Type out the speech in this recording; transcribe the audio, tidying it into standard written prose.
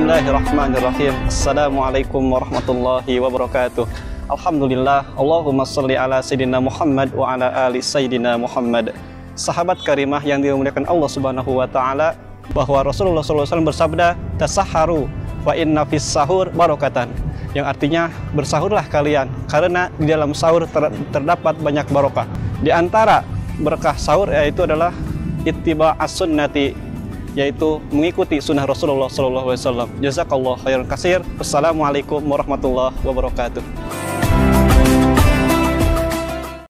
Bismillahirrahmanirrahim. Assalamualaikum warahmatullahi wabarakatuh. Alhamdulillah. Allahumma salli ala Sayyidina Muhammad wa ala ali Sayyidina Muhammad. Sahabat karimah yang dimuliakan Allah Subhanahu wa taala, bahwa Rasulullah SAW bersabda, tasaharu wa inna fis sahur barokatan, yang artinya bersahurlah kalian karena di dalam sahur terdapat banyak barokah. Di antara berkah sahur yaitu adalah ittiba as-sunnati, yaitu mengikuti sunnah Rasulullah SAW. Jazakallah khairan katsir. Wassalamualaikum warahmatullahi wabarakatuh.